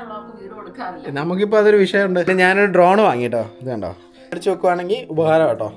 നമുക്കിപ്പോ അതൊരു വിഷയമുണ്ട്. ഞാനൊരു ഡ്രോൺ വാങ്ങിട്ടോ, ഇത് കണ്ടോ, അടിച്ചു വെക്കുവാണെങ്കിൽ ഉപകാരം കേട്ടോ.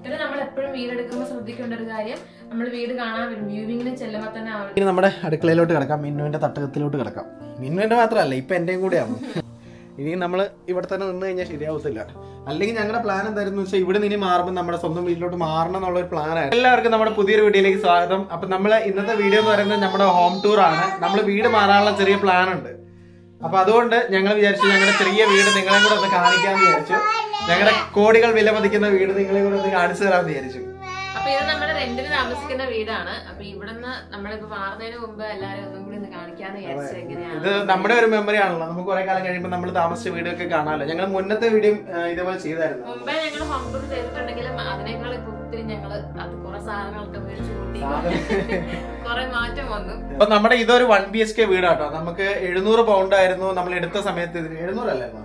ഇനി നമ്മുടെ അടുക്കളയിലോട്ട് കിടക്കാം, മിന്നുവിന്റെ തട്ടകത്തിലോട്ട് കിടക്കാം. മിന്നുവിന്റെ മാത്രമല്ല, ഇപ്പൊ എന്റെയും കൂടെയാണ്. ഇനി നമ്മൾ ഇവിടെ തന്നെ നിന്ന് കഴിഞ്ഞാൽ ശരിയാവത്തില്ല. അല്ലെങ്കിൽ ഞങ്ങളുടെ പ്ലാൻ എന്തായിരുന്നു വെച്ചാൽ ഇവിടെ നിന്ന് മാറുമ്പോൾ നമ്മുടെ സ്വന്തം വീട്ടിലോട്ട് മാറണം എന്നുള്ള ഒരു പ്ലാനായിരുന്നു. എല്ലാവർക്കും നമ്മുടെ പുതിയൊരു വീഡിയോയിലേക്ക് സ്വാഗതം. അപ്പൊ നമ്മൾ ഇന്നത്തെ വീഡിയോ എന്ന് പറയുന്നത് നമ്മുടെ ഹോം ടൂർ ആണ്. നമ്മൾ വീട് മാറാനുള്ള ചെറിയ പ്ലാൻ ഉണ്ട്. അപ്പൊ അതുകൊണ്ട് ഞങ്ങൾ വിചാരിച്ചു ഞങ്ങളുടെ ചെറിയ വീട് നിങ്ങളെ കൂടെ ഒന്ന് കാണിക്കാന്ന് വിചാരിച്ചു. ഞങ്ങളുടെ കോടികൾ വിലമതിക്കുന്ന വീട് നിങ്ങളെ കൂടെ ഒന്ന് കാണിച്ചു തരാമെന്ന് വിചാരിച്ചു. അപ്പൊ ഇത് നമ്മുടെ റെന്റിന് താമസിക്കുന്ന വീടാണ്. അപ്പൊ ഇവിടുന്ന് നമ്മളിപ്പോ മാറുന്നതിന് മുമ്പ് എല്ലാരും ഒന്നും കൂടി ഒന്ന് കാണിക്കാന്ന് വിചാരിച്ചു. എങ്ങനെയാണ് ഇത് നമ്മുടെ ഒരു മെമ്മറി ആണല്ലോ, നമുക്ക് കുറെ കാലം കഴിയുമ്പോൾ നമ്മൾ താമസിച്ച വീടൊക്കെ കാണാമല്ലോ. ഞങ്ങൾ മുന്നത്തെ വീഡിയോ ഇതേപോലെ ചെയ്തായിരുന്നു. മുമ്പേ ഞങ്ങൾ ഹോം ടൂർ ചെയ്തിട്ടുണ്ടെങ്കിലും അതിനേക്കാൾ ഇപ്പൊ ഒത്തിരി ഞങ്ങള് അത് കുറെ സാധനങ്ങളൊക്കെ മേടിച്ചു കൂട്ടി കുറെ മാറ്റം വന്നു. അപ്പൊ നമ്മുടെ ഇതൊരു 1 BHK വീടാട്ടോ. നമുക്ക് 700 പൗണ്ട് ആയിരുന്നു നമ്മൾ എടുത്ത സമയത്ത്. ഇതിന് 700 അല്ലായിരുന്നു,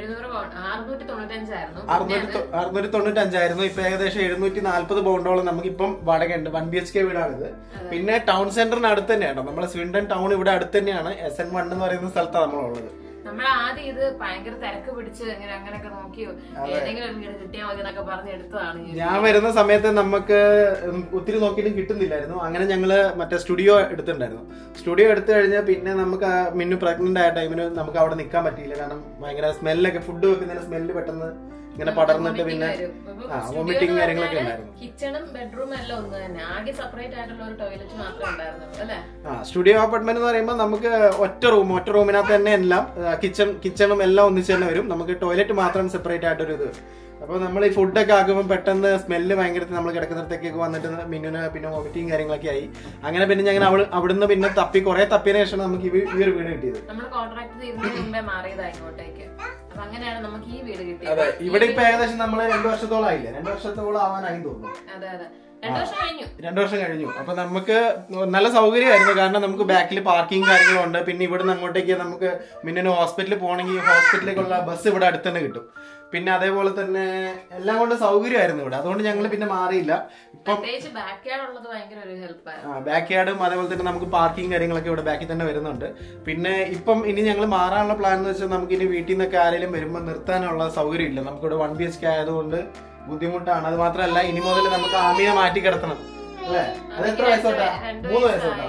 695 ആയിരുന്നു. ഇപ്പൊ ഏകദേശം 740 പൗണ്ടോളം നമുക്കിപ്പം വാടകയുണ്ട്. 1 BHK വീടാണിത്. പിന്നെ ടൗൺ സെന്ററിന് അടുത്ത് തന്നെയാണോ, നമ്മളെ സ്വിൻഡൻ ടൗൺ ഇവിടെ അടുത്ത് തന്നെയാണ്. SN1 എന്ന് പറയുന്ന സ്ഥലത്താണ് നമ്മളുള്ളത്. നമ്മൾ ആദ്യം ഇത് ഭയങ്കര തിരക്ക് പിടിച്ച് അങ്ങനെയൊക്കെ നോക്കിയോ ഏതെങ്കിലും ഒരു വീട് കിട്ടിയാൽ മതി എന്നൊക്കെ പറഞ്ഞ് എടുത്തതാണ്. ഞാൻ വരുന്ന സമയത്ത് നമുക്ക് ഒത്തിരി നോക്കിയിട്ടും കിട്ടുന്നില്ലായിരുന്നു. അങ്ങനെ ഞങ്ങള് മറ്റേ സ്റ്റുഡിയോ എടുത്തിട്ടുണ്ടായിരുന്നു. സ്റ്റുഡിയോ എടുത്തു കഴിഞ്ഞാൽ പിന്നെ നമുക്ക് മിന്നു പ്രഗ്നന്റ് ആയ ടൈമിന് നമുക്ക് അവിടെ നിൽക്കാൻ പറ്റിയില്ല. കാരണം ഭയങ്കര സ്മെല്ലൊക്കെ, ഫുഡ് വെക്കുന്നതിന് സ്മെല്ല് പെട്ടെന്ന് ഇങ്ങനെ പടർന്നിട്ട് പിന്നെ വോമിറ്റിംഗ് കാര്യങ്ങളൊക്കെ ഉണ്ടായിരുന്നു. കിച്ചണും ബെഡ്റൂം എല്ലാം ഒന്ന് തന്നെ, ആകെ സെപ്പറേറ്റ് ആയിട്ടുള്ള ഒരു ടോയ്ലറ്റ് മാത്രമേ ഉണ്ടായിരുന്നുള്ളൂ അല്ലേ? സ്റ്റുഡിയോ അപ്പാർട്ട്മെന്റ് എന്ന് പറയുമ്പോൾ നമുക്ക് ഒറ്റ റൂമിനകത്ത് തന്നെ എല്ലാം കിച്ചണും എല്ലാം ഒന്നിച്ച് തന്നെ വരും. നമുക്ക് ടോയ്ലറ്റ് മാത്രം സെപ്പറേറ്റ് ആയിട്ടൊരു ഇത്. അപ്പൊ നമ്മൾ ഈ ഫുഡൊക്കെ ആക്കുമ്പോൾ പെട്ടെന്ന് സ്മെല്ല് ഭയങ്കര നമ്മൾ കിടക്കുന്നിടത്തേക്കൊക്കെ വന്നിട്ട് മിന്നുന് പിന്നെ വോമിറ്റിംഗ് കാര്യങ്ങളൊക്കെ ആയി. അങ്ങനെ പിന്നെ ഞങ്ങൾ അവിടുന്ന് പിന്നെ കുറെ തപ്പിയതിനു ശേഷം നമുക്ക് ഈ ഒരു വീട് കിട്ടിയത്. നമ്മൾ കോൺട്രാക്ട് ചെയ്യുന്നതിന് മുമ്പേ മാറിയതാ ഇങ്ങോട്ടേക്ക്. അപ്പൊ അങ്ങനെയാണ് നമുക്ക് ഈ വീട് കിട്ടിയത്. അതെ, ഇവിടെ ഇപ്പൊ ഏകദേശം നമ്മള് 2 വർഷത്തോളം ആയില്ലേ, 2 വർഷത്തോളം ആവാനായി തോന്നുന്നു. അതെ അതെ, 2 വർഷം കഴിഞ്ഞു. അപ്പൊ നമുക്ക് നല്ല സൗകര്യമായിരുന്നു. കാരണം നമുക്ക് ബാക്കിൽ പാർക്കിംഗ് കാര്യങ്ങളുണ്ട്. പിന്നെ ഇവിടുന്ന് അങ്ങോട്ടേക്ക് നമുക്ക് മിന്നിന് ഹോസ്പിറ്റലിൽ പോകണമെങ്കിൽ ഹോസ്പിറ്റലിലേക്കുള്ള ബസ് ഇവിടെ അടുത്ത് തന്നെ കിട്ടും. പിന്നെ അതേപോലെ തന്നെ എല്ലാം കൊണ്ട് സൗകര്യമായിരുന്നു ഇവിടെ. അതുകൊണ്ട് ഞങ്ങൾ പിന്നെ മാറിയില്ല. ഇപ്പം ബാക്ക് യാർഡും അതേപോലെ തന്നെ നമുക്ക് പാർക്കിംഗ് കാര്യങ്ങളൊക്കെ ഇവിടെ ബാക്കിൽ തന്നെ വരുന്നുണ്ട്. പിന്നെ ഇപ്പം ഇനി ഞങ്ങൾ മാറാനുള്ള പ്ലാൻ എന്ന് വെച്ചാൽ നമുക്ക് ഇനി വീട്ടിൽ നിന്നൊക്കെ ആരെങ്കിലും വരുമ്പോൾ നിർത്താനുള്ള സൗകര്യം ഇല്ല. നമുക്കിവിടെ 1 BHK ആയതുകൊണ്ട് ബുദ്ധിമുട്ടാണ്. അത് മാത്രമല്ല ഇനി മുതൽ നമുക്ക് ആമിയെ മാറ്റി കിടത്തണം അല്ലേ? അത് എത്ര വയസ്സോട്ടാ? 3 വയസ്സോട്ടാ?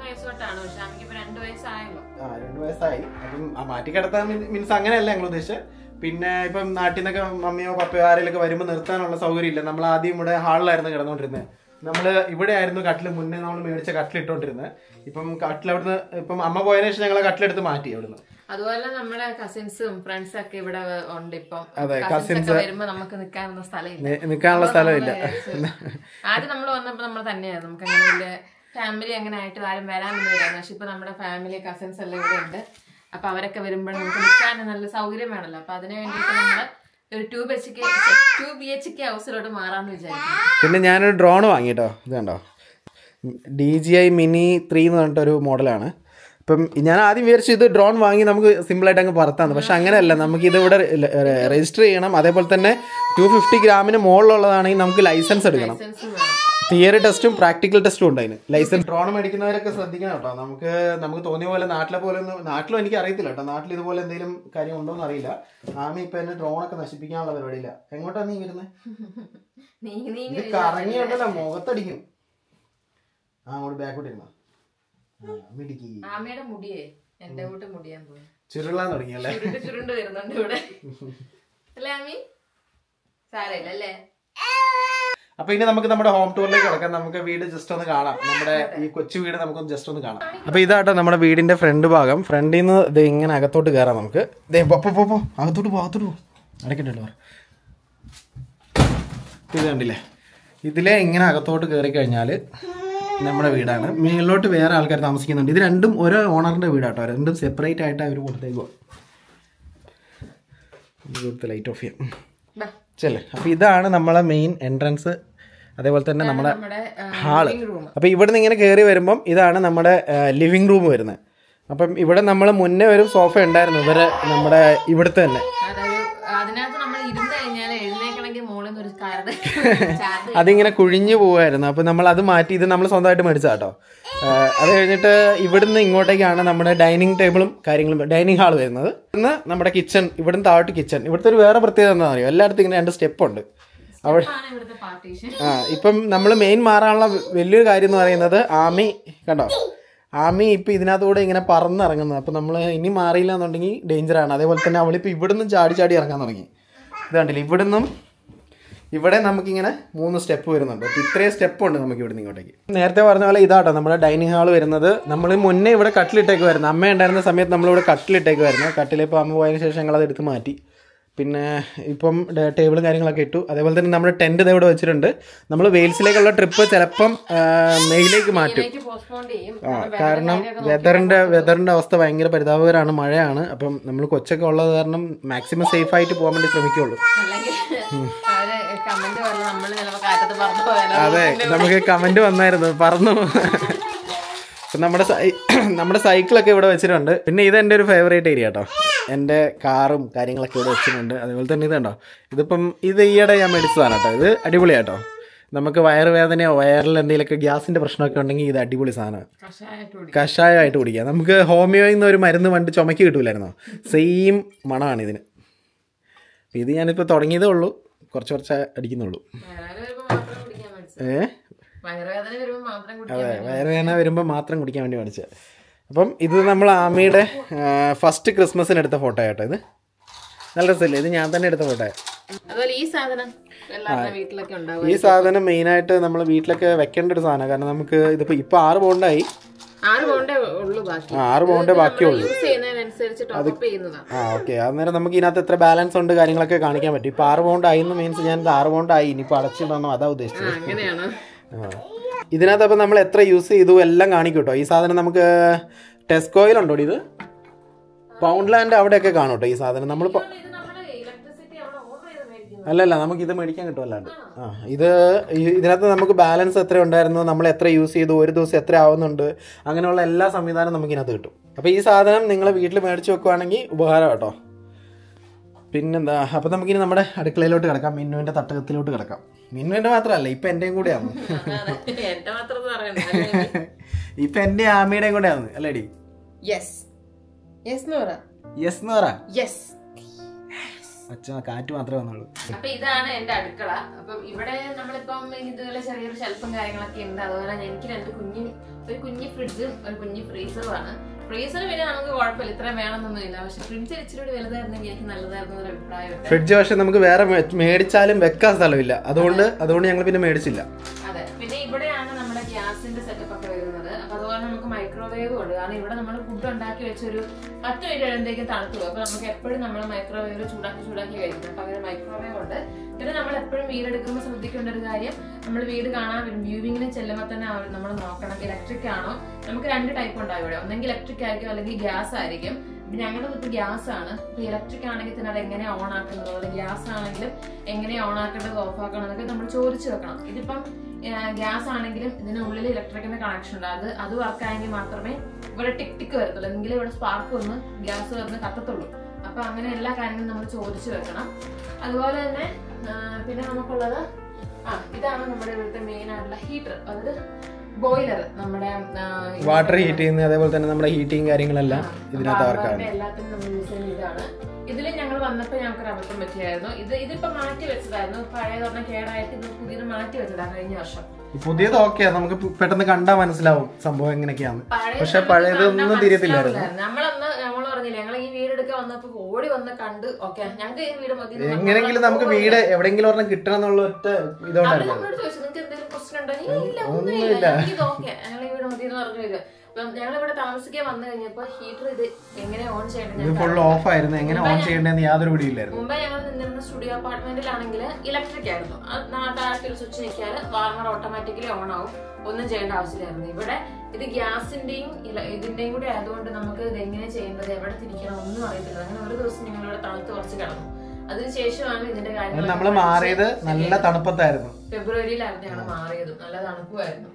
2 വയസ്സായി. അപ്പം മാറ്റി കിടത്താൻ മീൻസ് അങ്ങനെയല്ല ഞങ്ങൾ ഉദ്ദേശിച്ചത്. പിന്നെ ഇപ്പം നാട്ടിൽ നിന്നൊക്കെ മമ്മിയോ പപ്പയോ ആരെങ്കിലൊക്കെ വരുമ്പോൾ നിർത്താനുള്ള സൗകര്യം ഇല്ല. നമ്മൾ ആദ്യം ഇവിടെ ഹാളിലായിരുന്നു കിടന്നുകൊണ്ടിരുന്നത്. നമ്മള് ഇവിടെ ആയിരുന്നു കട്ടില് മുന്നേ നമ്മൾ മേടിച്ച കട്ടിലിട്ടോണ്ടിരുന്നത്. ഇപ്പം കട്ടിലവിടുന്ന് ഇപ്പം അമ്മ പോയതിനു ശേഷം ഞങ്ങളെ കട്ടിലെടുത്ത് മാറ്റി അവിടുന്ന്. അതുപോലെ നമ്മുടെ കസിൻസും ഫ്രണ്ട്സും ഒക്കെ ഇവിടെ ഉണ്ട്. ഇപ്പം കസിൻസ് വരുമ്പോ നമുക്ക് നിൽക്കാനുള്ള സ്ഥലമില്ല. ആദ്യം നമ്മൾ വന്നപ്പോ നമ്മൾ തന്നെയായിരുന്നു. നമുക്ക് അങ്ങനെ വലിയ ഫാമിലി അങ്ങനെ ആയിട്ട് ആരും വരാനൊന്നും വരായിരുന്നു. പക്ഷെ ഇപ്പൊ നമ്മുടെ ഫാമിലി കസിൻസ് എല്ലാം ഇവിടെ ഉണ്ട്. അപ്പൊ അവരൊക്കെ വരുമ്പോൾ നമുക്ക് നിൽക്കാൻ നല്ല സൗകര്യം വേണമല്ലോ. അപ്പൊ അതിന് വേണ്ടിയിട്ട് നമ്മള് ഒരു 2 BHK ഹൗസിലോട്ട് മാറാന്ന് വിചാരിക്കുന്നു. പിന്നെ ഞാനൊരു ഡ്രോൺ വാങ്ങിട്ടോ, ഇത് കണ്ടോ, DJI Mini 3 എന്ന് പറഞ്ഞിട്ടൊരു മോഡലാണ്. ഇപ്പം ഞാൻ ആദ്യം വിചാരിച്ചു ഇത് ഡ്രോൺ വാങ്ങി നമുക്ക് സിമ്പിളായിട്ട് അങ്ങ് പറത്താന്ന്. പക്ഷെ അങ്ങനെയല്ല, നമുക്ക് ഇത് ഇവിടെ രജിസ്റ്റർ ചെയ്യണം. അതേപോലെ തന്നെ 250 ഗ്രാമിന് മുകളിലുള്ളതാണെങ്കിൽ നമുക്ക് ലൈസൻസ് എടുക്കണം. തിയറി ടെസ്റ്റും പ്രാക്ടിക്കൽ ടെസ്റ്റും ഉണ്ട് അതിന്. ലൈസൻസ് ഡ്രോൺ മേടിക്കുന്നവരൊക്കെ ശ്രദ്ധിക്കണം കേട്ടോ. നമുക്ക് തോന്നിയ പോലെ നാട്ടിലും എനിക്ക് അറിയത്തില്ല കേട്ടോ. നാട്ടിൽ ഇതുപോലെ എന്തെങ്കിലും കാര്യം ഉണ്ടോ എന്ന് അറിയില്ല. ആമി ഇപ്പൊ എന്നെ ഡ്രോണൊക്കെ നശിപ്പിക്കാനുള്ള പരിപാടിയില്ല. എങ്ങോട്ടാ നീ വരുന്നത്? ഇത് കറങ്ങിയുണ്ടല്ലോ, മുഖത്തടിക്കും. അങ്ങോട്ട് ബാക്കോട്ട് ഇരുന്ന ആമയുടെ മുടിയേ എന്റെ കൂട്ട് മുടിയാൻ പോയി ചുരുളാൻ തുടങ്ങിയല്ലേ? ചുരുണ്ട് വരുന്നുണ്ട് ഇവിടെ അല്ലേ ആമി? സാരമില്ല അല്ലേ? അപ്പൊ ഇനി നമുക്ക് നമ്മുടെ ഹോം ടൂറിലേക്ക് കിടക്കാം. നമുക്ക് വീട് ജസ്റ്റ് ഒന്ന് കാണാം. നമ്മുടെ ഈ കൊച്ചു വീട് നമുക്കൊന്ന് ജസ്റ്റ് ഒന്ന് കാണാം. അപ്പൊ ഇതാട്ടോ നമ്മുടെ വീടിന്റെ ഫ്രണ്ട് ഭാഗം. ഫ്രണ്ടിൽ നിന്ന് ഇത് ഇങ്ങനെ അകത്തോട്ട് കയറാം നമുക്ക്. അകത്തോട്ട് പോ അടക്കണ്ടല്ലോ. ഇത് കണ്ടില്ലേ? ഇതിലെ ഇങ്ങനെ അകത്തോട്ട് കയറി കഴിഞ്ഞാൽ നമ്മുടെ വീടാണ്. മേളിലോട്ട് വേറെ ആൾക്കാർ താമസിക്കുന്നുണ്ട്. ഇത് രണ്ടും ഓരോ ഓണറിന്റെ വീടാട്ടോ. രണ്ടും സെപ്പറേറ്റ് ആയിട്ട് അവർ കൊടുത്തേക്കോ. ലൈറ്റ് ഓഫ് ചെയ്യാം ചെല്ലേ. അപ്പൊ ഇതാണ് നമ്മളെ മെയിൻ എൻട്രൻസ്. അതേപോലെ തന്നെ നമ്മുടെ ഹാള്. അപ്പൊ ഇവിടുന്ന് ഇങ്ങനെ കയറി വരുമ്പം ഇതാണ് നമ്മുടെ ലിവിങ് റൂം വരുന്നത്. അപ്പം ഇവിടെ നമ്മൾ മുന്നേ ഒരു സോഫ ഉണ്ടായിരുന്നു നമ്മുടെ ഇവിടുത്തെ തന്നെ. അതിനകത്ത് നമ്മൾ ഇരുന്ന് കഴിഞ്ഞാൽ എഴുന്നേക്കണമെങ്കിൽ മുകളിൽ നിന്ന് ഒരു കാരണം അതിങ്ങനെ കുഴിഞ്ഞു പോവായിരുന്നു. അപ്പോൾ നമ്മൾ അത് മാറ്റി ഇത് നമ്മൾ സ്വന്തമായിട്ട് മേടിച്ചാൽ കേട്ടോ. അത് കഴിഞ്ഞിട്ട് ഇവിടുന്ന് ഇങ്ങോട്ടേക്കാണ് നമ്മുടെ ഡൈനിങ് ടേബിളും കാര്യങ്ങളും ഡൈനിങ് ഹാൾ വരുന്നത്. ഇന്ന് നമ്മുടെ കിച്ചൺ, ഇവിടുന്ന് താഴോട്ട് കിച്ചൺ. ഇവിടുത്തെ ഒരു വേറെ പ്രത്യേകത എന്താണെന്ന് അറിയോ, എല്ലായിടത്തും ഇങ്ങനെ 2 സ്റ്റെപ്പ് ഉണ്ട് അവിടെ. ഇപ്പം നമ്മൾ മെയിൻ മാറാനുള്ള വലിയൊരു കാര്യം എന്ന് പറയുന്നത് ആമി കണ്ടോ, ആമി ഇപ്പം ഇതിനകത്തൂടെ ഇങ്ങനെ പറന്നിറങ്ങുന്നത്. അപ്പം നമ്മൾ ഇനി മാറിയില്ല എന്നുണ്ടെങ്കിൽ ഡേഞ്ചറാണ്. അതേപോലെ തന്നെ അവളിപ്പോൾ ഇവിടുന്ന് ചാടി ഇറങ്ങാൻ തുടങ്ങി. ഇത് കണ്ടില്ല, ഇവിടുന്നും ഇവിടെ നമുക്കിങ്ങനെ 3 സ്റ്റെപ്പ് വരുന്നുണ്ട്. അപ്പോൾ ഇത്രയും സ്റ്റെപ്പ് ഉണ്ട് നമുക്ക് ഇവിടുന്ന് ഇങ്ങോട്ടേക്ക്. നേരത്തെ പറഞ്ഞ പോലെ ഇതാട്ടോ നമ്മുടെ ഡൈനിങ് ഹാൾ വരുന്നത്. നമ്മൾ മുന്നേ ഇവിടെ കട്ടിലിട്ടേക്ക് വരുന്നത്, അമ്മ ഉണ്ടായിരുന്ന സമയത്ത് നമ്മളിവിടെ കട്ടിലിട്ടേക്ക് വരുന്നത്. കട്ടിലിപ്പോൾ അമ്മ പോയതിന് ശേഷം ഞങ്ങളത് എടുത്ത് മാറ്റി. പിന്നെ ഇപ്പം ടേബിളും കാര്യങ്ങളൊക്കെ ഇട്ടു. അതേപോലെ തന്നെ നമ്മുടെ ടെൻറ്റ് ഇത് ഇവിടെ വെച്ചിട്ടുണ്ട്. നമ്മൾ വെയിൽസിലേക്കുള്ള ട്രിപ്പ് ചിലപ്പം മെയിലേക്ക് മാറ്റും. കാരണം വെതറിൻ്റെ അവസ്ഥ ഭയങ്കര പരിതാപകരമാണ്, മഴയാണ്. അപ്പം നമ്മൾ കൊച്ചൊക്കെ ഉള്ളത് കാരണം മാക്സിമം സേഫ് ആയിട്ട് പോകാൻ വേണ്ടി ശ്രമിക്കുള്ളൂ. അതെ, നമുക്ക് കമന്റ് വന്നായിരുന്നു, പറന്നു. നമ്മുടെ സൈക്കിളൊക്കെ ഇവിടെ വെച്ചിട്ടുണ്ട്. പിന്നെ ഇത് എൻ്റെ ഒരു ഫേവറേറ്റ് ഏരിയ കേട്ടോ. എൻ്റെ കാറും കാര്യങ്ങളൊക്കെ ഇവിടെ വെച്ചിട്ടുണ്ട്. അതുപോലെ തന്നെ ഇതുണ്ടോ, ഇതിപ്പം ഇത് ഈയിടെ ഞാൻ മേടിച്ചതാണ് കേട്ടോ. ഇത് അടിപൊളിയാട്ടോ. നമുക്ക് വയറുവേദനയോ വയറിൽ എന്തെങ്കിലുമൊക്കെ ഗ്യാസിൻ്റെ പ്രശ്നമൊക്കെ ഉണ്ടെങ്കിൽ ഇത് അടിപൊളി സാധനമാണ്. കഷായമായിട്ട് കുടിക്കാം. നമുക്ക് ഹോമിയോയിൽ നിന്ന് ഒരു മരുന്ന് പണ്ട് ചുമക്ക് കിട്ടൂലായിരുന്നോ, സെയിം മണമാണ് ഇതിന്. ഇത് ഞാനിപ്പോൾ തുടങ്ങിയതേ ഉള്ളൂ, കുറച്ച് അടിക്കുന്നുള്ളൂ. അതെ, വയറുവേദന വരുമ്പോൾ മാത്രം കുടിക്കാൻ വേണ്ടി മേടിച്ചത്. അപ്പം ഇത് നമ്മൾ ആമിയുടെ ഫസ്റ്റ് ക്രിസ്മസിന് എടുത്ത ഫോട്ടോ ആട്ടോ. ഇത് നല്ല രസമില്ലേ, ഇത് ഞാൻ തന്നെ എടുത്ത ഫോട്ടോ. ഈ സാധനം മെയിനായിട്ട് നമ്മൾ വീട്ടിലൊക്കെ വെക്കേണ്ട ഒരു സാധനമാണ്. കാരണം നമുക്ക് ഇതിപ്പോൾ 6 പൗണ്ടായി, 6 പൗണ്ടേ ബാക്കിയുള്ളൂ. ഓക്കെ, അന്നേരം നമുക്ക് ഇതിനകത്ത് എത്ര ബാലൻസ് ഉണ്ട് കാര്യങ്ങളൊക്കെ കാണിക്കാൻ പറ്റും. ഇപ്പോൾ 6 പൗണ്ട് ആയി എന്ന് മീൻസ് ഞാൻ 6 പൗണ്ട് ആയി, ഇനിയിപ്പോൾ അടച്ചിടണം, അതാ ഉദ്ദേശിച്ചത്. ഇതിനകത്ത് അപ്പം നമ്മൾ എത്ര യൂസ് ചെയ്തു എല്ലാം കാണിക്കും കേട്ടോ. ഈ സാധനം നമുക്ക് ടെസ്കോയിലുണ്ടോ ഇത്, പൗണ്ട്ലാൻഡ് അവിടെയൊക്കെ കാണും കേട്ടോ ഈ സാധനം. നമ്മളിപ്പോൾ അല്ലല്ല, നമുക്കിത് മേടിക്കാൻ കിട്ടുമല്ലാണ്ട്. ഇതിനകത്ത് നമുക്ക് ബാലൻസ് എത്ര ഉണ്ടായിരുന്നു, നമ്മൾ എത്ര യൂസ് ചെയ്തു, ഒരു ദിവസം എത്ര ആവുന്നുണ്ട്, അങ്ങനെയുള്ള എല്ലാ സംവിധാനം നമുക്കിതിനകത്ത് കിട്ടും. അപ്പോൾ ഈ സാധനം നിങ്ങൾ വീട്ടിൽ മേടിച്ച് വെക്കുവാണെങ്കിൽ ഉപകാരം കേട്ടോ. പിന്നെന്താ, അപ്പം നമുക്കിനി നമ്മുടെ അടുക്കളയിലോട്ട് കിടക്കാം, മിന്നുവിൻ്റെ തട്ടകത്തിലോട്ട് കിടക്കാം. മിന്നുവിൻ്റെ മാത്രമല്ല, ഇപ്പം എൻ്റെയും കൂടെയാണ്. ഇപ്പം എൻ്റെ ആമയുടെയും കൂടെയാണ് അല്ലേടി? അച്ഛ കാറ്റ് മാത്രമേ വന്നുള്ളൂ. അപ്പൊ ഇതാണ് എന്റെ അടുക്കള. അപ്പം ഇവിടെ നമ്മളിപ്പം ഇതുപോലെ ചെറിയൊരു ഷെൽഫും കാര്യങ്ങളൊക്കെ ഉണ്ട്. അതുപോലെ എനിക്ക് ഒരു കുഞ്ഞ് ഫ്രിഡ്ജും ഒരു കുഞ്ഞ് ഫ്രീസറുമാണ്. ഫ്രീസർ പിന്നെ നമുക്ക് കുഴപ്പമില്ല, ഇത്ര വേണമെന്നൊന്നുമില്ല. പക്ഷെ ഫ്രിഡ്ജ് ഇച്ചിരി വലുതായിരുന്നെങ്കിൽ എനിക്ക് നല്ലതായിരുന്നു ഒരു അഭിപ്രായം. ഫ്രിഡ്ജ് പക്ഷെ നമുക്ക് വേറെ മേടിച്ചാലും വെക്കാൻ സ്ഥലമില്ല, അതുകൊണ്ട് ഞങ്ങൾ പിന്നെ മേടിച്ചില്ല. അതെ, പിന്നെ ഇവിടെയാണ് നമ്മുടെ ഗ്യാസിന്റെ സെറ്റപ്പ് ഒക്കെ വരുന്നത്. അപ്പൊ അതുപോലെ നമുക്ക് മൈക്രോവേവും ഉണ്ട്. കാരണം ഇവിടെ നമ്മൾ ഫുഡ് ഉണ്ടാക്കി വെച്ചൊരു 10 മിനിറ്റ് കഴിയുമ്പോഴേക്കും തണുത്തു. അപ്പൊ നമുക്ക് എപ്പോഴും നമ്മൾ മൈക്രോവേവിൽ ചൂടാക്കി കഴിക്കും. അപ്പൊ അങ്ങനെ മൈക്രോവേവ് ഉണ്ട്. പിന്നെ നമ്മൾ എപ്പോഴും വീടെടുക്കുമ്പോൾ ശ്രദ്ധിക്കേണ്ട ഒരു കാര്യം, നമ്മൾ വീട് കാണാൻ വരും, വ്യൂവിങ്ങിന് ചെല്ലുമ്പോൾ തന്നെ നമ്മൾ നോക്കണം ഇലക്ട്രിക് ആണോ. നമുക്ക് 2 ടൈപ്പ് ഉണ്ടാവും ഇവിടെ, ഒന്നെങ്കിൽ ഇലക്ട്രിക് ആയിരിക്കും അല്ലെങ്കിൽ ഗ്യാസ് ആയിരിക്കും. ഞങ്ങളുടെ ഇപ്പോൾ ഗ്യാസ് ആണ്. ഇപ്പൊ ഇലക്ട്രിക് ആണെങ്കിൽ തന്നെ അത് എങ്ങനെ ഓൺ ആക്കുന്നത്, അതുപോലെ ഗ്യാസ് ആണെങ്കിലും എങ്ങനെ ഓൺ ആക്കേണ്ടത് ഓഫ് ആക്കണം എന്നൊക്കെ നമ്മൾ ചോദിച്ചു വെക്കണം. ഇതിപ്പം ഗ്യാസ് ആണെങ്കിലും ഇതിനുള്ളിൽ ഇലക്ട്രിക്കിന്റെ കണക്ഷൻ ഉണ്ട്. അത് വർക്കായെങ്കിൽ മാത്രമേ ഇവിടെ ടിക്ക് വരത്തുള്ളൂ, എങ്കിലും ഇവിടെ സ്പാർക്ക് വന്ന് ഗ്യാസ് വന്ന് കത്തത്തുള്ളൂ. അപ്പൊ അങ്ങനെ എല്ലാ കാര്യങ്ങളും നമ്മൾ ചോദിച്ചു വെക്കണം. അതുപോലെ തന്നെ പിന്നെ നമുക്കുള്ളത് ഇതാണ് നമ്മുടെ ഇവിടുത്തെ മെയിൻ ആയിട്ടുള്ള ഹീറ്റർ, അതായത് ബോയിലർ, നമ്മുടെ വാട്ടർ ഹീറ്റ് ചെയ്യുന്ന, അതേപോലെ തന്നെ നമ്മുടെ ഹീറ്റിംഗ് കാര്യങ്ങളെല്ലാം ഇതിനകത്ത് എല്ലാത്തിനും നമ്മൾ യൂസ് ചെയ്യുന്ന ഇതാണ്. ഇതിൽ ഞങ്ങൾ വന്നപ്പോൾ ഞങ്ങൾക്കൊരു അബദ്ധം പറ്റിയായിരുന്നു. ഇതിപ്പോ മാറ്റി വെച്ചതായിരുന്നു, പഴയതൊരെണ്ണം കേടായിട്ട് ഇത് പുതിയത് മാറ്റി വെച്ചതാണ് കഴിഞ്ഞ വർഷം. പുതിയത് ഓക്കെ, നമുക്ക് പെട്ടെന്ന് കണ്ടാൽ മനസ്സിലാവും സംഭവം എങ്ങനെയൊക്കെയാണ്. പക്ഷെ പഴയതൊന്നും തിരിയത്തില്ലായിരുന്നു. നമ്മൾ പറഞ്ഞില്ല, ഞങ്ങൾ ഈ വീടെടുക്കാൻ വന്നപ്പോ ഓടി വന്ന് കണ്ട് ഓക്കെ ഞങ്ങൾക്ക് ഈ വീട് മതി, എങ്ങനെങ്കിലും നമുക്ക് വീട് എവിടെയെങ്കിലും ഒരെണ്ണം കിട്ടണം എന്നുള്ള ഒറ്റ ഇതോണ്ടായിരുന്നു. നമ്മളോട് ചോദിച്ചു നിങ്ങൾക്ക് എന്തെങ്കിലും ക്വസ്റ്റൻ ഉണ്ടോ? ഒന്നുമില്ല, ഇത് ഓക്കെ ഞങ്ങൾ ഈ വീട് മതി എന്ന് പറഞ്ഞു വരിക. ഞങ്ങളിവിടെ താമസിക്കാൻ വന്നു കഴിഞ്ഞപ്പോ ഹീറ്റർ ഇത് എങ്ങനെ ഓൺ ചെയ്യേണ്ടത് ഫുൾ ഓഫ് ആയിരുന്നു, എങ്ങനെ ഓൺ ചെയ്യേണ്ടതെന്ന് യാതൊരു പിടിയില്ലായിരുന്നു. മുമ്പേ ഞങ്ങൾ നിന്നിരുന്ന സ്റ്റുഡിയോ അപ്പാർട്ട്മെന്റിലാണെങ്കിൽ ഇലക്ട്രിക് ആയിരുന്നു. താഴത്തെ ഒരു സ്വിച്ച് നിൽക്കിയാൽ വാർമർ ഓട്ടോമാറ്റിക്കലി ഓൺ ആവും, ഒന്നും ചെയ്യേണ്ട ആവശ്യമില്ലായിരുന്നു. ഇവിടെ ഇത് ഗ്യാസിന്റെയും ഇതിന്റെയും കൂടെ ആയതുകൊണ്ട് നമുക്ക് ഇത് എങ്ങനെ ചെയ്യേണ്ടത്, എവിടെ തിരിക്കണം ഒന്നും അറിയത്തില്ല. അങ്ങനെ ഒരു ദിവസം ഞങ്ങളിവിടെ തണുത്ത് കുറച്ച് കിടന്നു. അതിനുശേഷമാണ് ഇതിന്റെ കാര്യം നമ്മൾ മാറിയത്. നല്ല തണുപ്പത്തായിരുന്നു, ഫെബ്രുവരിയിലായിരുന്നു ഞങ്ങൾ മാറിയത്, നല്ല തണുപ്പുമായിരുന്നു.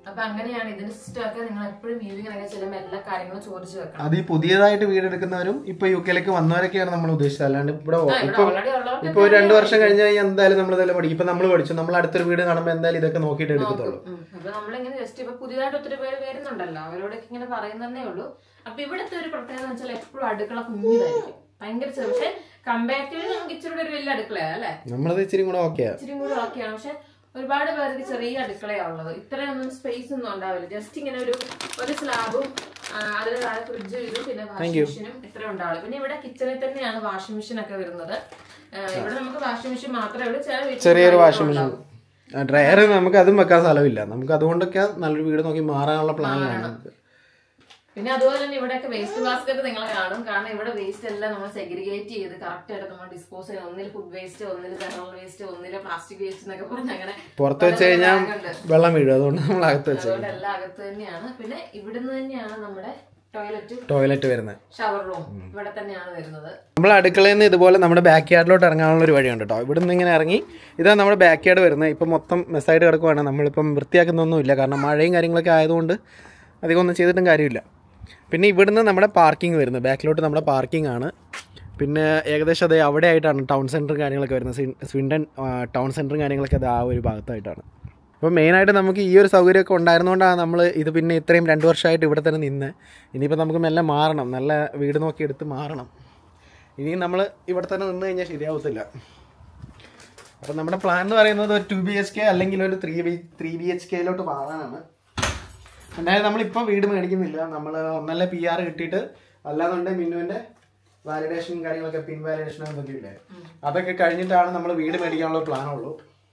അപ്പൊ അങ്ങനെയാണ് ഇതിന്റെ സിസ്റ്റം ഒക്കെ. നിങ്ങൾ എപ്പോഴും വീടിനൊക്കെ ചെല്ലുമ്പോൾ എല്ലാ കാര്യങ്ങളും ചോദിച്ചു വെക്കണം. അത് ഈ പുതിയതായിട്ട് വീടെടുക്കുന്നവരും ഇപ്പൊ യുകെയിലേക്ക് വന്നവരൊക്കെയാണ് നമ്മൾ ഉദ്ദേശിച്ചത്. അല്ലാണ്ട് ഇവിടെ ഇപ്പൊ ഒരു 2 വർഷം കഴിഞ്ഞ് കഴിഞ്ഞാൽ എന്തായാലും നമ്മൾ ഇതെല്ലാം പഠിക്കും. ഇപ്പൊ നമ്മൾ പഠിച്ചു, നമ്മൾ അടുത്തൊരു വീട് കാണുമ്പോൾ എന്തായാലും ഇതൊക്കെ നോക്കിയിട്ട് എടുക്കത്തുള്ളൂ. അപ്പൊ നമ്മളിങ്ങനെ ജസ്റ്റ് ഇപ്പൊ പുതിയതായിട്ട് ഒത്തിരി പേര് വരുന്നുണ്ടല്ലോ, അവരോടൊക്കെ ഇങ്ങനെ പറയുന്നതേ ഉള്ളൂ. അപ്പൊ ഇവിടുത്തെ ഒരു പ്രത്യേകത എന്ന് വെച്ചാൽ എപ്പോഴും അടുക്കള കുഞ്ഞിതായിരിക്കും, ഭയങ്കര ചെറു. പക്ഷെ കമ്പാരിറ്റീവ്ലി നമുക്ക് ഇച്ചിരി ഒരു വലിയ അടുക്കളയാണ് അല്ലെ, നമ്മളത് ഇച്ചിരി കൂടെ ഓക്കെയാണ്. പക്ഷെ ഒരുപാട് പേർക്ക് ചെറിയ അടുക്കളയാണുള്ളത്. ഇത്രയൊന്നും സ്പേസ് ഒന്നും ഉണ്ടാവില്ല. ജസ്റ്റ് ഇങ്ങനെ ഒരു സ്ലാബും അതിന് താഴെ ഫ്രിഡ്ജും ഇതും പിന്നെ വാഷിംഗ് മെഷീനും ഇത്ര ഉണ്ടാവുള്ളൂ. പിന്നെ ഇവിടെ കിച്ചണിൽ തന്നെയാണ് വാഷിംഗ് മെഷീൻ ഒക്കെ വരുന്നത്. ഇവിടെ നമുക്ക് വാഷിംഗ് മെഷീൻ മാത്രമേ ഉള്ളൂ. ചെറിയൊരു വാഷിംഗ് മെഷീൻ, ഡ്രയർ നമുക്ക് അതും വെക്കാൻ സ്ഥലമില്ല. നമുക്ക് അതുകൊണ്ടൊക്കെ നല്ലൊരു വീട് നോക്കി മാറാനുള്ള പ്ലാനാണ് നമുക്ക്. പിന്നെ അതുപോലെ തന്നെ ഇവിടെയൊക്കെ വേസ്റ്റ് ബാസ്കറ്റ് നിങ്ങൾ കാണും. കാരണം ഇവിടെ വേസ്റ്റ് എല്ലാം നമ്മൾ സെഗ്രിഗേറ്റ് ചെയ്ത് കറക്റ്റ് ആയിട്ട് നമ്മൾ ഡിസ്പോസ് ചെയ്യും. ഒന്നിൽ ഫുഡ് വേസ്റ്റ്, ഒന്നിൽ ജനറൽ വേസ്റ്റ്, ഒന്നിൽ പ്ലാസ്റ്റിക് വേസ്റ്റ് എന്നൊക്കെ പറഞ്ഞ് അങ്ങനെ പുറത്ത് വെച്ച് കഴിഞ്ഞാൽ വെള്ളം വീഴും. അതുകൊണ്ട് നമ്മൾ അകത്ത് വെച്ച്, അതുകൊണ്ട് എല്ലാം അകത്ത് തന്നെയാണ്. പിന്നെ ഇവിടുന്ന് തന്നെയാണ് നമ്മുടെ ടോയ്ലറ്റ് വരുന്നത്, ഷവർ റൂം ഇവിടെ തന്നെയാണ് വരുന്നത്. നമ്മൾ അടുക്കളയിൽ നിന്ന് ഇതുപോലെ നമ്മുടെ ബാക്ക് യാർഡിലോട്ട് ഇറങ്ങാനുള്ള ഒരു വഴിയുണ്ട് കേട്ടോ. ഇവിടെ നിന്ന് ഇങ്ങനെ ഇറങ്ങി ഇതാണ് നമ്മുടെ ബാക്ക് യാർഡ് വരുന്നത്. ഇപ്പം മൊത്തം മെസ്സായിട്ട് കിടക്കുവാണ്. നമ്മളിപ്പം വൃത്തിയാക്കുന്നൊന്നുമില്ല, കാരണം മഴയും കാര്യങ്ങളൊക്കെ ആയതുകൊണ്ട് അധികം ഒന്നും ചെയ്തിട്ടും കാര്യമില്ല. പിന്നെ ഇവിടുന്ന് നമ്മുടെ പാർക്കിംഗ് വരുന്നത്, ബാക്കിലോട്ട് നമ്മുടെ പാർക്കിംഗ് ആണ്. പിന്നെ ഏകദേശം അത് അവിടെ ആയിട്ടാണ് ടൗൺ സെൻറ്റർ കാര്യങ്ങളൊക്കെ വരുന്നത്. സ്വിൻഡൻ ടൗൺ സെൻറ്ററും കാര്യങ്ങളൊക്കെ അത് ആ ഒരു ഭാഗത്തായിട്ടാണ്. അപ്പോൾ മെയിനായിട്ട് നമുക്ക് ഈ ഒരു സൗകര്യമൊക്കെ ഉണ്ടായിരുന്നുകൊണ്ടാണ് നമ്മൾ ഇത് പിന്നെ ഇത്രയും 2 വർഷമായിട്ട് ഇവിടെ തന്നെ നിന്ന്. ഇനിയിപ്പോൾ നമുക്ക് മെല്ലെ മാറണം, നല്ല വീട് നോക്കി എടുത്ത് മാറണം. ഇനിയും നമ്മൾ ഇവിടെ തന്നെ നിന്ന് കഴിഞ്ഞാൽ ശരിയാവത്തില്ല. അപ്പോൾ നമ്മുടെ പ്ലാൻ എന്ന് പറയുന്നത് ഒരു 2 BHK അല്ലെങ്കിൽ ഒരു 3 BHKയിലോട്ട് മാറാനാണ്. എന്തായാലും നമ്മളിപ്പോൾ വീട് മേടിക്കുന്നില്ല. നമ്മൾ ഒന്നല്ല PR കിട്ടിയിട്ട്, അല്ലാന്നുണ്ടെങ്കിൽ മിന്നുവിൻ്റെ വാലിഡേഷൻ കാര്യങ്ങളൊക്കെ, പിൻ വാലിഡേഷൻ അതൊക്കെ ഇല്ലേ, അതൊക്കെ കഴിഞ്ഞിട്ടാണ് നമ്മൾ വീട് മേടിക്കാനുള്ള പ്ലാനുള്ളൂ.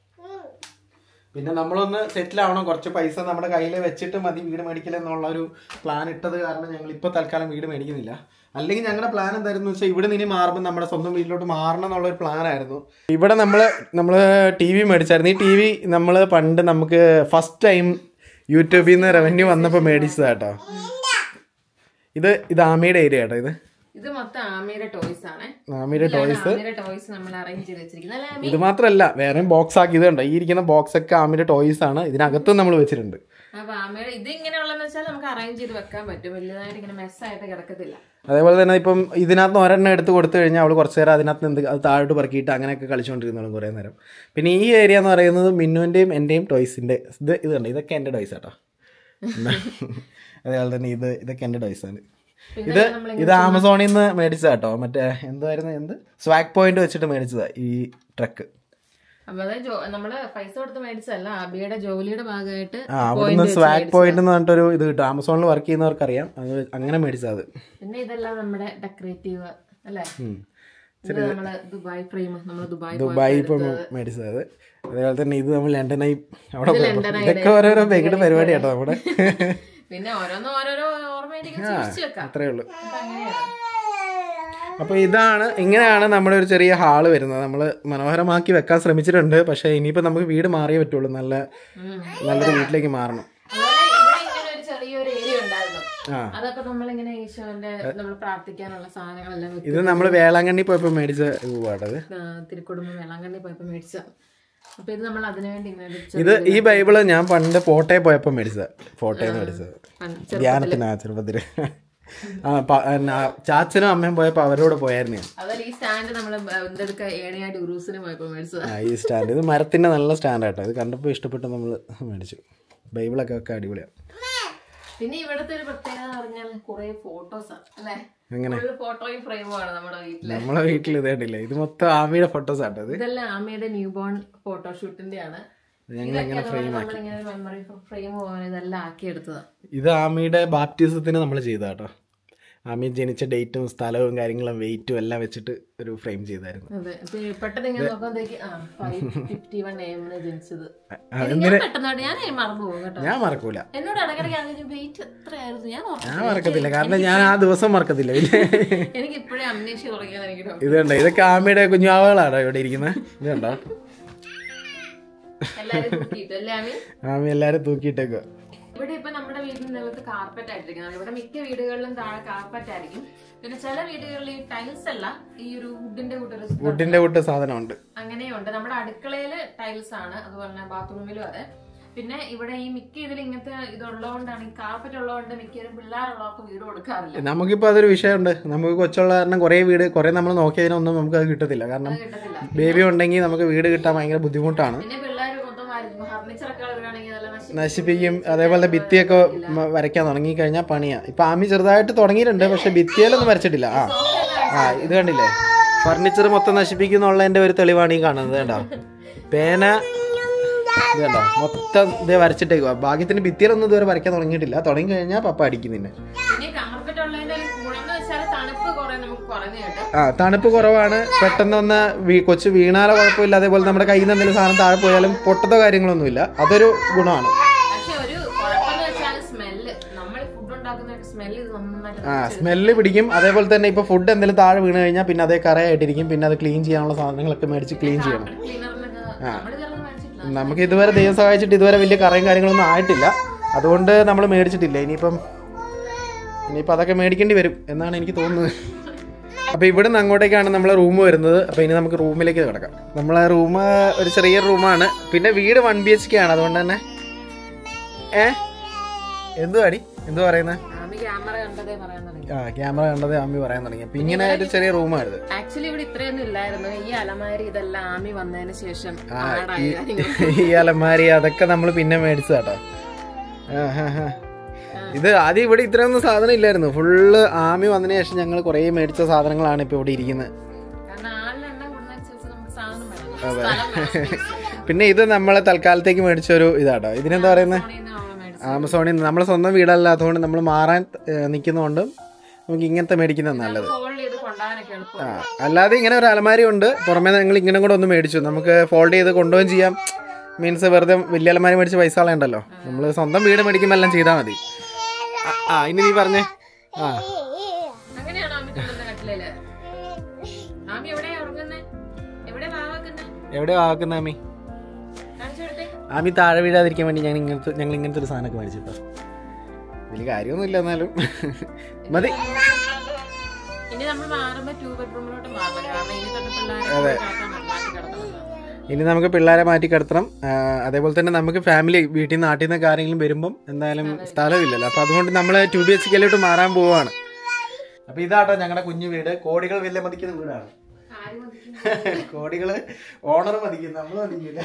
പിന്നെ നമ്മളൊന്ന് സെറ്റിൽ ആവണം, കുറച്ച് പൈസ നമ്മുടെ കയ്യിൽ വെച്ചിട്ട് മതി വീട് മേടിക്കലെന്നുള്ള ഒരു പ്ലാൻ ഇട്ടത് കാരണം ഞങ്ങൾ ഇപ്പോൾ തൽക്കാലം വീട് മേടിക്കുന്നില്ല. അല്ലെങ്കിൽ ഞങ്ങളുടെ പ്ലാൻ എന്തായിരുന്നു വെച്ചാൽ ഇവിടെ നിന്ന് മാറുമ്പോൾ നമ്മുടെ സ്വന്തം വീട്ടിലോട്ട് മാറണം എന്നുള്ളൊരു പ്ലാനായിരുന്നു. ഇവിടെ നമ്മൾ TV മേടിച്ചായിരുന്നു. ഈ TV നമ്മൾ പണ്ട് നമുക്ക് ഫസ്റ്റ് ടൈം യൂട്യൂബിൽ നിന്ന് റവന്യൂ വന്നപ്പോൾ മേടിച്ചതാട്ടോ. ഇത് ആമിയുടെ ഏരിയ കേട്ടോ. ഇത് മൊത്തം ആമിയുടെ ടോയ്സ് ആണ്. ആമിയുടെ ടോയ്സ് നമ്മൾ അറേഞ്ച് ചെയ്ത് വെച്ചിരിക്കുന്നത്. ഇത് മാത്രമല്ല, വേറെ ബോക്സ് ആക്കി ഇതുണ്ട്. ഈ ഇരിക്കുന്ന ബോക്സ് ഒക്കെ ആമിയുടെ ടോയ്സ് ആണ്. ഇതിനകത്തും നമ്മൾ വെച്ചിട്ടുണ്ട്. അപ്പൊ ആമയുടെ ഇത് ഇങ്ങനെയുള്ളതെന്ന് വെച്ചാൽ നമുക്ക് അറേഞ്ച് ചെയ്ത് വെക്കാൻ പറ്റും. വലിയതായിട്ട് ഇങ്ങനെ മെസ്സായിട്ട് കിടക്കത്തില്ല. അതേപോലെ തന്നെ ഇപ്പം ഇതിനകത്ത് ഒരെണ്ണം എടുത്ത് കൊടുത്തു കഴിഞ്ഞാൽ അവൾ കുറച്ച് നേരം അതിനകത്ത് അത് താഴോട്ട് പറക്കിയിട്ട് അങ്ങനെയൊക്കെ കളിച്ചുകൊണ്ടിരുന്നോളും കുറേ നേരം. പിന്നെ ഈ ഏരിയ എന്ന് പറയുന്നത് മിന്നുവിൻ്റെയും എൻ്റെയും ടോയ്സിൻ്റെ ഇത് കണ്ടോ, ഇതൊക്കെ എൻ്റെ ടോയ്സ് കേട്ടോ. അതേപോലെ തന്നെ ഇതൊക്കെ എൻ്റെ ടോയ്സാണ്. ഇത് ആമസോണിൽ നിന്ന് മേടിച്ചതാ കേട്ടോ. മറ്റേ എന്തായിരുന്നു സ്വാഗ് പോയിന്റ് വെച്ചിട്ട് മേടിച്ചതാ ഈ ട്രക്ക്. നമ്മള് പൈസ കൊടുത്ത് മേടിച്ചതല്ല, അബിയുടെ ജോലിയുടെ ഭാഗമായിട്ട് അവിടുന്ന് സ്വാഗ് പോയിന്റ് എന്ന് പറഞ്ഞിട്ടൊരു ഇത് കിട്ടും. ആമസോണിൽ വർക്ക് ചെയ്യുന്നവർക്ക് അറിയാം, അത് അങ്ങനെ മേടിച്ചത്. പിന്നെ ഇതെല്ലാം നമ്മുടെ ഡെക്കറേറ്റീവ് അല്ലേ, ദുബായ് ഇപ്പൊ മേടിച്ചത്. അതേപോലെ തന്നെ ഇത് നമ്മൾ ലണ്ടനായി അവിടെ ഇതൊക്കെ ഓരോരോ വെകിട് പരിപാടി കേട്ടോ നമ്മുടെ. പിന്നെ ഓരോരോ അത്രേ ഉള്ളൂ. അപ്പോൾ ഇങ്ങനെയാണ് നമ്മുടെ ഒരു ചെറിയ ഹാള് വരുന്നത്. നമ്മൾ മനോഹരമാക്കി വെക്കാൻ ശ്രമിച്ചിട്ടുണ്ട്. പക്ഷേ ഇനിയിപ്പോൾ നമുക്ക് വീട് മാറിയേ പറ്റുള്ളൂ, നല്ലൊരു വീട്ടിലേക്ക് മാറണം. ഇത് നമ്മൾ വേളാങ്കണ്ണി പോയപ്പോൾ മേടിച്ച രൂപമാണത്. തിരുക്കുടുംബം വേളാങ്കണ്ണി പോയപ്പോൾ മേടിച്ച. അപ്പൊ ഇത് നമ്മൾ അതിനുവേണ്ടി ഈ ബൈബിള് ഞാൻ പണ്ട് ഫോട്ടോയിൽ പോയപ്പോൾ മേടിച്ചത്. ഫോട്ടോയിൽ നിന്ന് മേടിച്ചത് ധ്യാനത്തിനാ ചെറുപ്പത്തില്. ചാച്ചനും അമ്മയും പോയപ്പോ അവരോട് പോയായിരുന്നു. ഈ സ്റ്റാൻഡ് ഇത് മരത്തിന്റെ നല്ല സ്റ്റാൻഡ് ആട്ടോ. ഇത് കണ്ടപ്പോ ഇഷ്ടപ്പെട്ട് നമ്മള് മേടിച്ചു. ബൈബിളൊക്കെ ഒക്കെ അടിപൊളിയാണ്. പിന്നെ ഇവിടുത്തെ ഒരു പ്രത്യേകത പറഞ്ഞാൽ കുറെ ഫോട്ടോസ് അല്ലേ, ഫോട്ടോയും ഫ്രെയിമാണ് നമ്മളെ വീട്ടിൽ. ഇതേണ്ടില്ലേ, ഇത് മൊത്തം ആമിയുടെ ഫോട്ടോസ് ആട്ടോ. ഇതെല്ലാം ആമിയുടെ ന്യൂ ബോൺ ഫോട്ടോഷൂട്ടിന്റെ ആണ്. ഇത് ആമിയുടെ ബാപ്റ്റിസത്തിന് നമ്മൾ ചെയ്താട്ടോ. ആമി ജനിച്ച ഡേറ്റും സ്ഥലവും കാര്യങ്ങളും വെയിറ്റും എല്ലാം വെച്ചിട്ട് ഒരു ഫ്രെയിം ചെയ്തായിരുന്നു. ഞാൻ മറക്കൂല, ഞാൻ മറക്കത്തില്ല, കാരണം ഞാൻ ആ ദിവസം മറക്കത്തില്ല. ഇതുണ്ടോ, ഇതൊക്കെ ആമിയുടെ കുഞ്ഞാവകളാണോ ഇവിടെ ഇരിക്കുന്നത്. ഇതുണ്ടോ, ആമി എല്ലാരും തൂക്കിയിട്ടേക്കോ. ഇവിടെ ഇപ്പൊ നമ്മുടെ വീടിന് നിലത്ത് കാർപ്പറ്റ് ആയിട്ടിരിക്കുന്നത്. ഇവിടെ മിക്ക വീടുകളിലും താഴെ കാർപ്പറ്റ് ആയിരിക്കും. പിന്നെ ചില വീടുകളിൽ ഈ ടൈൽസ് അല്ല, ഈ ഒരു വുഡിന്റെ കൂട്ട് സാധനമുണ്ട്. അങ്ങനെയുണ്ട്. നമ്മുടെ അടുക്കളയില് ടൈൽസ് ആണ്, അതുപോലെ തന്നെ ബാത്റൂമിലും അതെ. പിന്നെ ഇവിടെ ഈ മിക്ക ഇതിൽ ഇങ്ങനത്തെ ഇതുള്ളതുകൊണ്ടാണ്, ഈ കാർപ്പറ്റ് ഉള്ളതുകൊണ്ട് മിക്കവരും പിള്ളേരുള്ളവർക്ക് വീട് കൊടുക്കാറില്ല. നമുക്കിപ്പോൾ അതൊരു വിഷയമുണ്ട്. നമുക്ക് കൊച്ചുള്ള കാരണം കുറേ നമ്മൾ നോക്കിയതിനൊന്നും നമുക്ക് അത് കിട്ടത്തില്ല. കാരണം ബേബി ഉണ്ടെങ്കിൽ നമുക്ക് വീട് കിട്ടാൻ ഭയങ്കര ബുദ്ധിമുട്ടാണ്. പിന്നെ പിള്ളേർ മൊത്തം ഫർണിച്ചറൊക്കെ വീടാണെങ്കിൽ അതെല്ലാം നശിപ്പിക്കും. അതേപോലെ ഭിത്തിയൊക്കെ വരയ്ക്കാൻ തുടങ്ങിക്കഴിഞ്ഞാൽ പണിയാ. ഇപ്പൊ ആമി ചെറുതായിട്ട് തുടങ്ങിയിട്ടുണ്ട്, പക്ഷെ ഭിത്തിയിലൊന്നും വരച്ചിട്ടില്ല. ഇത് കണ്ടില്ലേ, ഫർണിച്ചർ മൊത്തം നശിപ്പിക്കുന്നുള്ളതിന്റെ ഒരു തെളിവാണ് ഈ കാണുന്നത്. കണ്ടോ, പേന ഇത് കണ്ടോ മൊത്തം ഇതേ വരച്ചിട്ടേക്കുക. ഭാഗ്യത്തിന് ഭിത്തിയിലൊന്നും ഇതുവരെ വരയ്ക്കാൻ തുടങ്ങിയിട്ടില്ല. തുടങ്ങി കഴിഞ്ഞാൽ പപ്പ അടിക്കും നിന്നെ. തണുപ്പ് കുറവാണ്. പെട്ടെന്നൊന്ന് കൊച്ചു വീണാലോ കുഴപ്പമില്ല. അതേപോലെ നമ്മുടെ കയ്യിൽ നിന്ന് എന്തെങ്കിലും സാധനം താഴെ പോയാലും പൊട്ടത്തോ കാര്യങ്ങളൊന്നുമില്ല. അതൊരു ഗുണമാണ്. സ്മെല്ല് പിടിക്കും. അതേപോലെ തന്നെ ഇപ്പൊ ഫുഡ് എന്തെങ്കിലും താഴെ വീണ് കഴിഞ്ഞാൽ പിന്നെ അതേ കറയായിട്ടിരിക്കും. പിന്നെ അത് ക്ലീൻ ചെയ്യാനുള്ള സാധനങ്ങളൊക്കെ മേടിച്ച് ക്ലീൻ ചെയ്യണം. നമുക്ക് ഇതുവരെ ദൈവം സഹായിച്ചിട്ട് ഇതുവരെ വലിയ കറയും കാര്യങ്ങളൊന്നും ആയിട്ടില്ല. അതുകൊണ്ട് നമ്മൾ മേടിച്ചിട്ടില്ല. ഇനിയിപ്പം അതൊക്കെ മേടിക്കേണ്ടി വരും എന്നാണ് എനിക്ക് തോന്നുന്നത്. അപ്പോൾ ഇവിടെ നിന്ന് അങ്ങോട്ടേക്കാണ് നമ്മളെ റൂം വരുന്നത്. അപ്പോൾ ഇനി നമുക്ക് റൂമിലേക്ക് കിടക്കാം. നമ്മളെ റൂം ഒരു ചെറിയ റൂമാണ്. പിന്നെ വീട് 1 BHK ആണ്. അതുകൊണ്ട് തന്നെ എന്തു പറയുന്നത്, ക്യാമറ കണ്ടതേ ആമി പറയാൻ തുടങ്ങി. അപ്പൊ ഇങ്ങനെ ഒരു ചെറിയ റൂമായിരുന്നു. ആക്ച്വലി ഇവിടെ ഇത്രയൊന്നും ഇല്ലായിരുന്നു. ഈ അലമാരി ഇതെല്ലാം ആമി വന്നതിന് ശേഷം ഈ അലമാരി അതൊക്കെ നമ്മൾ പിന്നെ മേടിച്ചതാട്ടോ. ഇത് ആദ്യം ഇവിടെ ഇത്രയൊന്നും സാധനം ഇല്ലായിരുന്നു. ഫുള്ള് ആമി വന്നതിന് ശേഷം ഞങ്ങൾ കുറേ മേടിച്ച സാധനങ്ങളാണ് ഇപ്പൊ ഇവിടെ ഇരിക്കുന്നത്. പിന്നെ ഇത് നമ്മളെ തൽക്കാലത്തേക്ക് മേടിച്ചൊരു ഇതാട്ടോ. ഇതിനെന്താ പറയുന്നത്, ആമസോണിൽ നിന്ന്. നമ്മളെ സ്വന്തം വീടല്ലാത്തതുകൊണ്ട് നമ്മൾ മാറാൻ നിൽക്കുന്നതുകൊണ്ട് നമുക്ക് ഇങ്ങനത്തെ മേടിക്കുന്നത് നല്ലത്. അല്ലാതെ ഇങ്ങനെ ഒരു അലമാരി ഉണ്ട്. പുറമേ ഞങ്ങൾ ഇങ്ങനെ കൂടെ ഒന്ന് മേടിച്ചു. നമുക്ക് ഫോൾഡ് ചെയ്ത് കൊണ്ടുപോകുകയും ചെയ്യാം. മീൻസ് വെറുതെ വലിയ അലമാരി മേടിച്ച് പൈസ കളയണ്ടല്ലോ. നമ്മൾ സ്വന്തം വീട് മേടിക്കുമ്പോൾ എല്ലാം ചെയ്താൽ മതി. ഇനി നീ പറഞ്ഞേ. എവിടെയാ വാക്കുന്ന ആമി? ആമി താഴെ വീഴാതിരിക്കാൻ വേണ്ടി ഞങ്ങൾ ഇങ്ങനത്തെ ഒരു സാധനമൊക്കെ മേടിച്ചിട്ടോ. വലിയ കാര്യമൊന്നുമില്ല, എന്നാലും മതി. അതെ, ഇനി നമുക്ക് പിള്ളേരെ മാറ്റി കിടത്തണം. അതേപോലെ തന്നെ നമുക്ക് ഫാമിലി വീട്ടിൽ നിന്ന് നാട്ടിൽ നിന്നൊക്കെ ആരെങ്കിലും വരുമ്പം എന്തായാലും സ്ഥലമില്ലല്ലോ. അപ്പൊ അതുകൊണ്ട് നമ്മൾ 2 BHK മാറാൻ പോവാണ്. അപ്പൊ ഇതാട്ടോ ഞങ്ങളുടെ കുഞ്ഞു വീട്. കോടികൾ വില മതിക്കുന്ന വീടാണ്. കോടികള് ഓണർ മതിക്കും, നമ്മള് മതിക്കില്ല.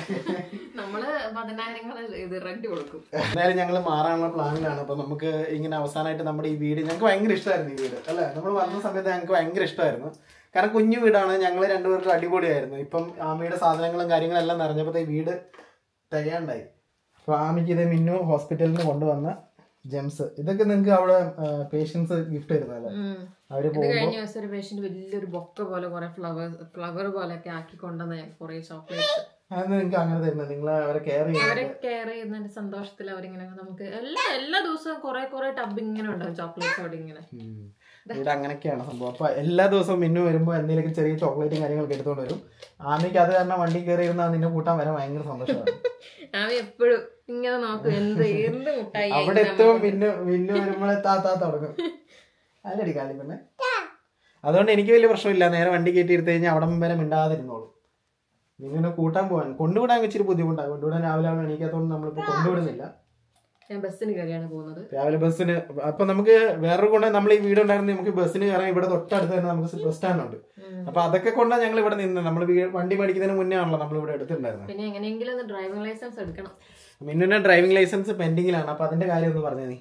എന്തായാലും ഞങ്ങൾ മാറാനുള്ള പ്ലാനിലാണ്. അപ്പൊ നമുക്ക് ഇങ്ങനെ അവസാനമായിട്ട് നമ്മുടെ ഈ വീട് ഞങ്ങൾക്ക് ഭയങ്കര ഇഷ്ടമായിരുന്നു. ഈ വീട് അല്ലെ, നമ്മൾ വന്ന സമയത്ത് ഞങ്ങൾക്ക് ഭയങ്കര ഇഷ്ടമായിരുന്നു. കാരണം കുഞ്ഞു വീടാണ്. ഞങ്ങൾ രണ്ടുപേർക്കും അടിപൊളിയായിരുന്നു. ഇപ്പം ആമിയുടെ സാധനങ്ങളും കാര്യങ്ങളെല്ലാം നിറഞ്ഞപ്പോഴത്തെ വീട് തികയാണ്ടായി. അപ്പൊ ആമിക്ക് ഇത് മിന്നു ഹോസ്പിറ്റലിൽ നിന്ന് കൊണ്ടുവന്ന ജെംസ്, ഇതൊക്കെ നിങ്ങൾക്ക് അവിടെ പേഷ്യൻസ് ഗിഫ്റ്റ് തരുന്നല്ലേ? അവര് കഴിഞ്ഞ ദിവസം ഒരു പേഷ്യന്റ് വലിയൊരു ബൊക്ക പോലെ കുറെ ഫ്ലവർ പോലെയൊക്കെ ആക്കി കൊണ്ടുവന്ന കുറെ ചോക്ലേറ്റ്സ്. അതൊന്നും നിങ്ങൾക്ക് അങ്ങനെ തരുന്നത്? നിങ്ങൾ അവരെ കെയർ ചെയ്യുന്നതിന്റെ സന്തോഷത്തിൽ അവരിങ്ങനെ നമുക്ക് എല്ലാ ദിവസവും കുറെ ടബ് ഇങ്ങനെ ഉണ്ടാവും ചോക്ലേറ്റ്സ് അവിടെ ഇങ്ങനെ. ഇവിടെ അങ്ങനെയൊക്കെയാണ് സംഭവം. അപ്പൊ എല്ലാ ദിവസവും മിന്നു വരുമ്പോൾ എന്തെങ്കിലും ചെറിയ ചോക്ലേറ്റും കാര്യങ്ങളൊക്കെ എടുത്തോണ്ട് വരും. ആമിക്ക് അത് കാരണം വണ്ടി കയറി ഇരുന്ന നിന്നെ കൂട്ടാൻ വരാൻ ഭയങ്കര സന്തോഷമാണ്. ആമി എപ്പോഴും ഇങ്ങനെ നോക്കും എന്ത് മുട്ടായി അവിടെ എത്തും. മിന്നു വരുമ്പോഴേ താത്താ തുടങ്ങും. അല്ലടി കാലി പിന്നെ. അതുകൊണ്ട് എനിക്ക് വലിയ പ്രശ്നമില്ല. നേരെ വണ്ടി കയറ്റി എടുത്തു കഴിഞ്ഞാൽ അവിടെ വരെ മിണ്ടാതിരുന്നോളൂ. മിന്നുവിനെ കൂട്ടാൻ പോകാൻ കൊണ്ടുവിടാൻ ഇച്ചിരി ബുദ്ധിമുട്ടാണ്. കൊണ്ടുവിടാൻ രാവിലെ എണീക്കാത്തതുകൊണ്ട് നമ്മളിപ്പോൾ കൊണ്ടുവിടുന്നില്ല. ബസ്സിന് കയറിയാണ് പോകുന്നത് രാവിലെ. ബസ്സിന് അപ്പൊ നമുക്ക് വേറൊരു കൊണ്ട് നമ്മൾ ഈ വീടുണ്ടായിരുന്നു. നമുക്ക് ബസ്സിന് കയറാൻ ഇവിടെ തൊട്ടടുത്ത് തന്നെ നമുക്ക് ബസ് സ്റ്റാൻഡ് ഉണ്ട്. അപ്പൊ അതൊക്കെ കൊണ്ടാണ് ഞങ്ങൾ ഇവിടെ നിന്ന്. നമ്മൾ വണ്ടി മേടിക്കുന്നതിന് മുന്നേ ആണല്ലോ നമ്മൾ ഇവിടെ എടുത്തിട്ടുണ്ടായിരുന്നത്. പിന്നെ എങ്ങനെയെങ്കിലും ഡ്രൈവിംഗ് ലൈസൻസ് എടുക്കണം. മിന്നുവിന്റെ ഡ്രൈവിംഗ് ലൈസൻസ് പെൻഡിങ്ങിലാണ്. അപ്പൊ അതിന്റെ കാര്യം ഒന്ന് പറഞ്ഞേ നീ.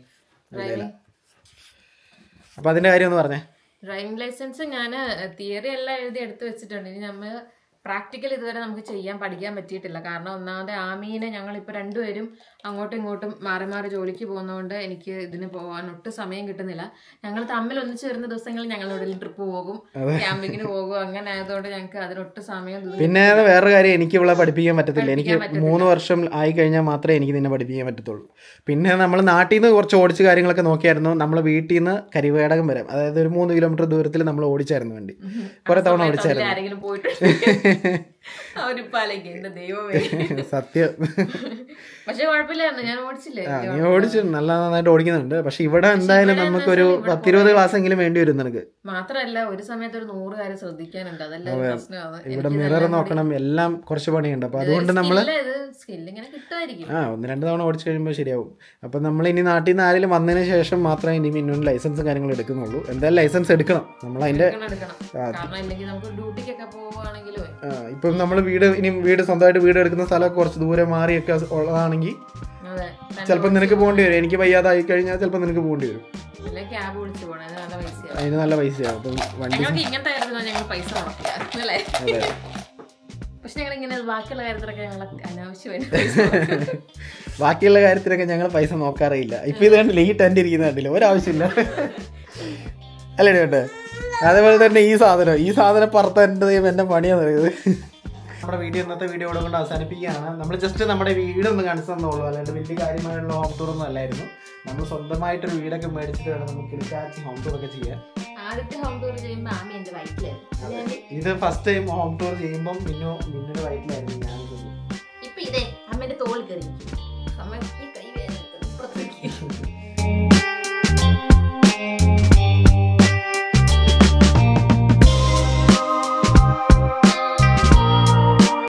അപ്പൊ അതിന്റെ കാര്യം ഒന്ന് പറഞ്ഞേ. ഡ്രൈവിംഗ് ലൈസൻസ് ഞാൻ തിയറി എല്ലാം എഴുതി എടുത്തു വെച്ചിട്ടുണ്ട്. ഇനി നമ്മൾ പ്രാക്ടിക്കൽ ഇതുവരെ നമുക്ക് പഠിക്കാൻ പറ്റിയിട്ടില്ല. കാരണം ഒന്നാമത് ആമീനെ ഞങ്ങളിപ്പോൾ രണ്ടുപേരും അങ്ങോട്ടും ഇങ്ങോട്ടും മാറി മാറി ജോലിക്ക് പോകുന്നതുകൊണ്ട് എനിക്ക് ഇതിന് പോകാൻ ഒട്ടും സമയം കിട്ടുന്നില്ല. ഞങ്ങൾ തമ്മിൽ ഒന്നിച്ച് വരുന്ന ദിവസങ്ങളിൽ ഞങ്ങൾ എവിടെയെങ്കിലും ട്രിപ്പ് പോകും, ക്യാമ്പിങ്ങിന് പോകും. അങ്ങനെ ആയതുകൊണ്ട് ഞങ്ങൾക്ക് അതിനൊട്ട് സമയം. പിന്നെ വേറൊരു കാര്യം, എനിക്ക് ഇവിടെ പഠിപ്പിക്കാൻ പറ്റത്തില്ല. എനിക്ക് 3 വർഷം ആയി കഴിഞ്ഞാൽ മാത്രമേ എനിക്ക് നിന്നെ പഠിപ്പിക്കാൻ പറ്റത്തുള്ളൂ. പിന്നെ നമ്മൾ നാട്ടിൽ നിന്ന് കുറച്ച് ഓടിച്ച് കാര്യങ്ങളൊക്കെ നോക്കിയായിരുന്നു. നമ്മൾ വീട്ടിൽ നിന്ന് കരിവേടകം വരെ, അതായത് ഒരു 3 കിലോമീറ്റർ ദൂരത്തിൽ നമ്മൾ ഓടിച്ചായിരുന്നു വണ്ടി. കുറെ തവണ ഓടിച്ചായിരുന്നു. സത്യം. പക്ഷെ കുഴപ്പമില്ലായിരുന്നു, ഞാൻ ഓടിച്ചില്ലേ. നീ ഓടിച്ചു, നന്നായിട്ട് ഓടിക്കുന്നുണ്ട്. പക്ഷെ ഇവിടെ എന്തായാലും നമുക്കൊരു 10-20 ക്ലാസ് എങ്കിലും വേണ്ടി വരും നിനക്ക്. മാത്രല്ല ഒരു സമയത്ത് ഒരു 100 കാര്യം ശ്രദ്ധിക്കാനുണ്ട്. അതല്ല പ്രശ്നമാണ്. ഇവിടെ മിറർ നോക്കണം, എല്ലാം കുറച്ച് പണിയുണ്ട്. അപ്പൊ അതുകൊണ്ട് നമ്മള് സ്കില്ല് ഇങ്ങനെ കിട്ടുമായിരിക്കും. 1-2 തവണ ഓടിച്ചു കഴിയുമ്പോൾ ശരിയാവും. അപ്പം നമ്മൾ ഇനി നാട്ടിൽ നിന്ന് ആരെങ്കിലും വന്നതിന് ശേഷം മാത്രമേ ഇനി മിന്നുവിന് ലൈസൻസും കാര്യങ്ങളും എടുക്കുന്നുള്ളൂ. എന്തായാലും ലൈസൻസ് എടുക്കണം നമ്മൾ അതിൻ്റെ. ഇപ്പം നമ്മൾ വീട് സ്വന്തമായിട്ട് വീട് എടുക്കുന്ന സ്ഥലമൊക്കെ കുറച്ച് ദൂരെ മാറിയൊക്കെ ഉള്ളതാണെങ്കിൽ ചിലപ്പോൾ നിനക്ക് പോകേണ്ടി വരും. എനിക്ക് വയ്യാതായി കഴിഞ്ഞാൽ ചിലപ്പോൾ നിനക്ക് പോകേണ്ടി വരും. അതിന് നല്ല പൈസയാവും. അപ്പം വണ്ടി ബാക്കിയുള്ള കാര്യത്തിനൊക്കെ ഞങ്ങൾ പൈസ നോക്കാറില്ല. ഇപ്പൊ ഇത് കണ്ടില്ല, ഈ ടെന്റ് ഇരിക്കുന്ന കണ്ടില്ല, ഒരാവശ്യമില്ല അല്ലേ കേട്ടെ. അതേപോലെ തന്നെ ഈ സാധനം പുറത്തെ എന്റെ പണിയാന്ന് പറയുന്നത്. നമ്മുടെ ഇന്നത്തെ വീഡിയോ ഇവിടെ കൊണ്ട് അവസാനിപ്പിക്കുകയാണ്. നമ്മൾ ജസ്റ്റ് നമ്മുടെ വീടൊന്ന് കാണിച്ചു തന്നുള്ളൂ, അല്ലാണ്ട് വലിയ കാര്യമായുള്ള ഹോം ടൂർ ഒന്നും അല്ലായിരുന്നു. നമ്മൾ സ്വന്തമായിട്ടൊരു വീടൊക്കെ മേടിച്ചിട്ട് വേണം നമുക്ക് കിടക്കാച്ചി ഹോം ടൂർ ഒക്കെ ചെയ്യാൻ. ഇത് ഫസ്റ്റ് ടൈം ഹോം ടൂർ ചെയ്യുമ്പോൾ മിന്നുടെ വയറ്റിലായിരുന്നു ഞാൻ.